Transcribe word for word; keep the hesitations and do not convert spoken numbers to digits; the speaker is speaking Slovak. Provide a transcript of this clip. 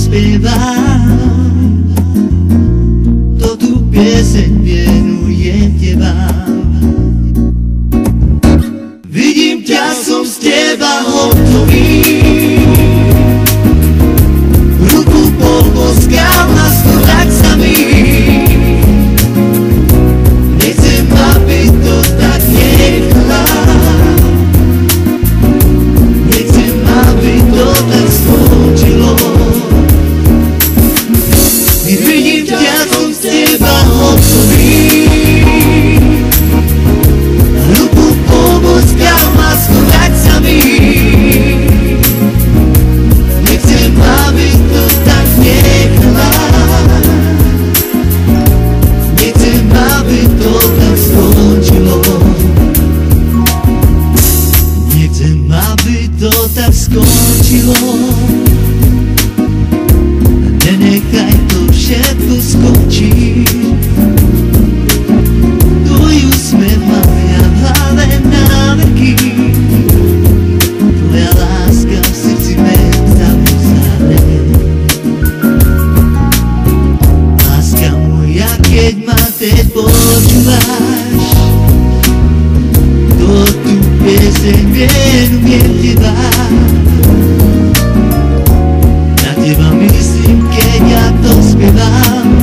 spievam, to tu pieseň venujem teba. Vidím ťa, som z teba hotový, ruku poboskám a skorať sa mi. Nechcem, aby to tak nechala, nechcem, aby to tak skončilo. Vidím ťa, som z teba hotový, ruku poboskám a skorať sa mi. Nechcem, aby to tak nechala, nechcem, aby to tak skončilo. Nechcem, aby to tak skončilo. Nenechaj to všetko skončiť. Tvoj úsmev mám ja v hlave na veky, tvoja láska v srdci mesta pozadne. Láska moja, keď ma teď počúvaš, to tu pieseň venujem teba. Na teba myslím, keď ja to spievam,